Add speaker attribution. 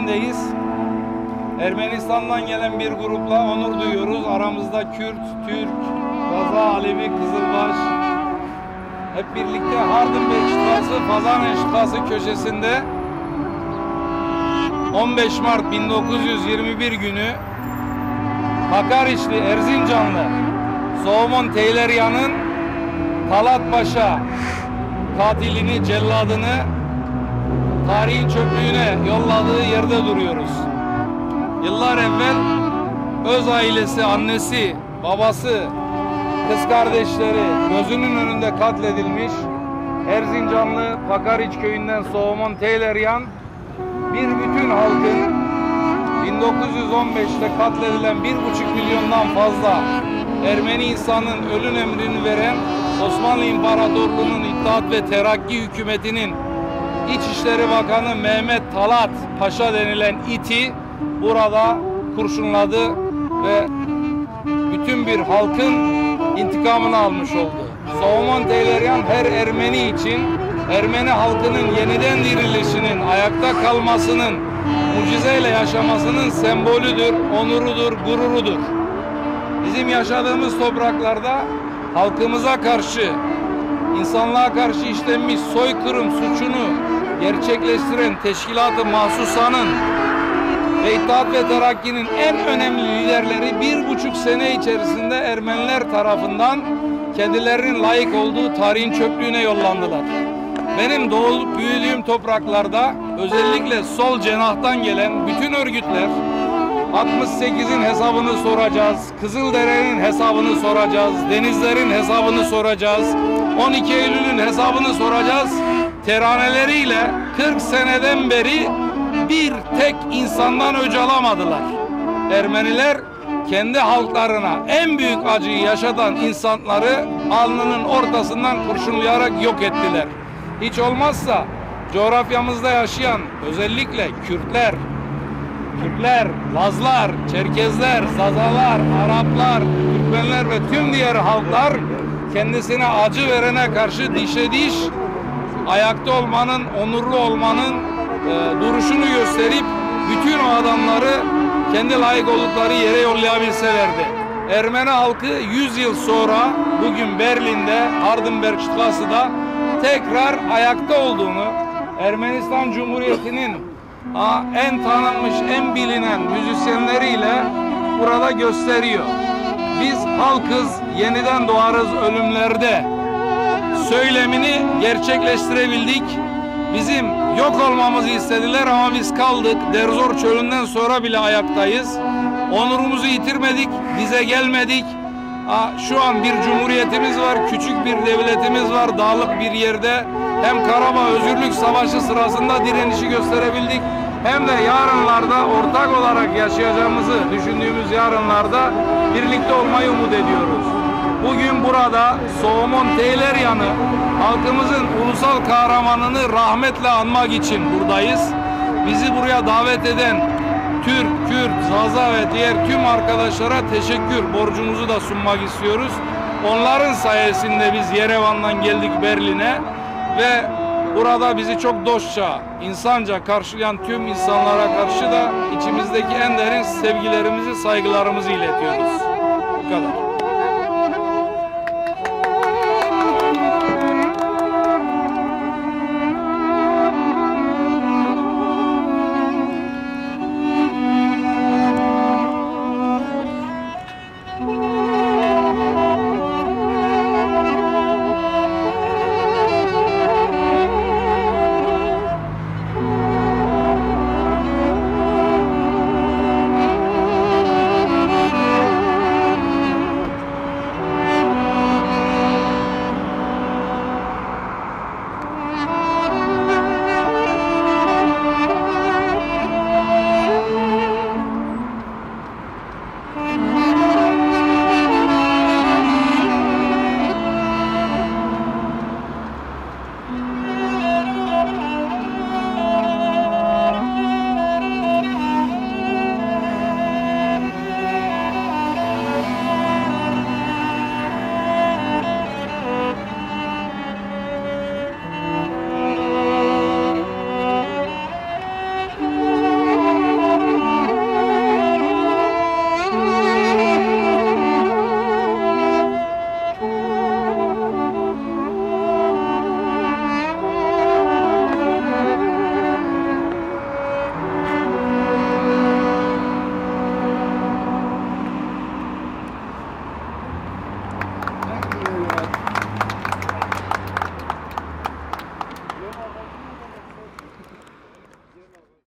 Speaker 1: Berlin'deyiz. Ermenistan'dan gelen bir grupla onur duyuyoruz. Aramızda Kürt, Türk, Zaza, Alevi, Kızılbaş. Hep birlikte Hardenbergstraße, Fasanenstraße köşesinde 15 Mart 1921 günü Hakkariçli, Erzincanlı Soğumon Teyleriyan'ın Talat Paşa katilini, celladını tarihin çöplüğüne yolladığı yerde duruyoruz. Yıllar evvel öz ailesi, annesi, babası, kız kardeşleri gözünün önünde katledilmiş Erzincanlı Hakkariç köyünden Soğumon Teyleriyan bir bütün halkın 1915'te katledilen 1,5 milyondan fazla Ermeni insanın ölüm emrini veren Osmanlı İmparatorluğu'nun İttihat ve Terakki hükümetinin İçişleri Bakanı Mehmet Talat Paşa denilen iti burada kurşunladı ve bütün bir halkın intikamını almış oldu. Soğumon Teyleriyan her Ermeni için Ermeni halkının yeniden dirilişinin, ayakta kalmasının, mucizeyle yaşamasının sembolüdür, onurudur, gururudur. Bizim yaşadığımız topraklarda halkımıza karşı, insanlığa karşı işlenmiş soykırım suçunu gerçekleştiren Teşkilat-ı Mahsusa'nın ve İttihat ve Terakki'nin en önemli liderleri 1,5 sene içerisinde Ermeniler tarafından kendilerinin layık olduğu tarihin çöplüğüne yollandılar. Benim doğup büyüdüğüm topraklarda özellikle sol cenahtan gelen bütün örgütler 68'in hesabını soracağız, Kızıldere'nin hesabını soracağız, Denizler'in hesabını soracağız, 12 Eylül'ün hesabını soracağız. Teraneleriyle 40 seneden beri bir tek insandan öc alamadılar. Ermeniler kendi halklarına en büyük acıyı yaşatan insanları alnının ortasından kurşunlayarak yok ettiler. Hiç olmazsa coğrafyamızda yaşayan özellikle Kürtler, Lazlar, Çerkezler, Zazalar, Araplar, Türkmenler ve tüm diğer halklar kendisine acı verene karşı dişe diş, ayakta olmanın, onurlu olmanın duruşunu gösterip bütün o adamları kendi layık oldukları yere yollayabilselerdi. Ermeni halkı 100 yıl sonra bugün Berlin'de Hardenbergstrasse'da tekrar ayakta olduğunu Ermenistan Cumhuriyeti'nin en tanınmış, en bilinen müzisyenleriyle burada gösteriyor. Biz halkız, yeniden doğarız ölümlerde söylemini gerçekleştirebildik. Bizim yok olmamızı istediler ama biz kaldık. Derzor çölünden sonra bile ayaktayız. Onurumuzu yitirmedik, bize gelmedik. Şu an bir cumhuriyetimiz var, küçük bir devletimiz var, dağlık bir yerde. Hem Karabağ Özgürlük Savaşı sırasında direnişi gösterebildik. Hem de yarınlarda ortak olarak yaşayacağımızı düşündüğümüz yarınlarda birlikte olmayı umut ediyoruz. Bugün burada Soğumon Teyleriyan'ı, halkımızın ulusal kahramanını rahmetle anmak için buradayız. Bizi buraya davet eden Türk, Kürt, Zaza ve diğer tüm arkadaşlara teşekkür borcumuzu da sunmak istiyoruz. Onların sayesinde biz Yerevan'dan geldik Berlin'e ve burada bizi çok dostça, insanca karşılayan tüm insanlara karşı da içimizdeki en derin sevgilerimizi, saygılarımızı iletiyoruz. Bu kadar.